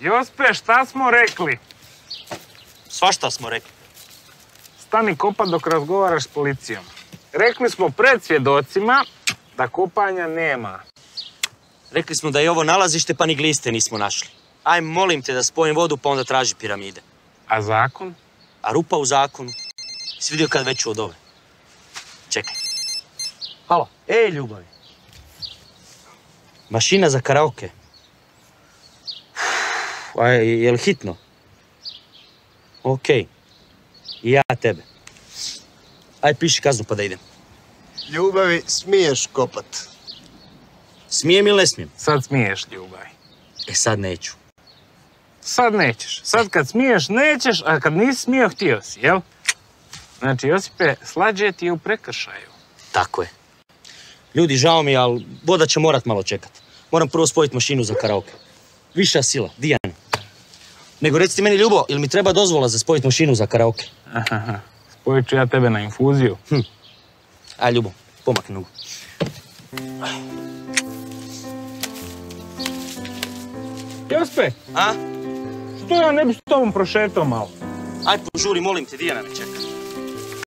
Jospe, šta smo rekli? Svašta smo rekli. Stani kopat dok razgovaraš s policijom. Rekli smo pred svjedocima da kopanja nema. Rekli smo da je ovo nalazište pa ni gliste nismo našli. Aj, molim te da spojim vodu pa onda traži piramide. A zakon? A rupa u zakonu? Si vidio kad veću od ove? Čekaj. Halo. Ej, ljubavi. Mašina za karaoke. Je li hitno? Okej. I ja tebe. Aj, piši kaznu pa da idem. Ljubavi, smiješ kopat. Smijem ili ne smijem? Sad smiješ, ljubavi. E, sad neću. Sad nećeš. Sad kad smiješ, nećeš, a kad nisi smio, htio si, jel? Znači, Josipe, slađe ti je u prekršaju. Tako je. Ljudi, žao mi, ali voda će morat malo čekat. Moram prvo spojiti mašinu za karaoke. Viša sila, Dijani. Nego reci ti meni, Ljubo, ili mi treba dozvola za spojiti mašinu za karaoke? Aha, spojit ću ja tebe na infuziju. Aj, Ljubo, pomakni nogu. Jospe, A? što ja ne bi s tobom prošetao malo? Aj, požuri, molim te, Dijana me čeka.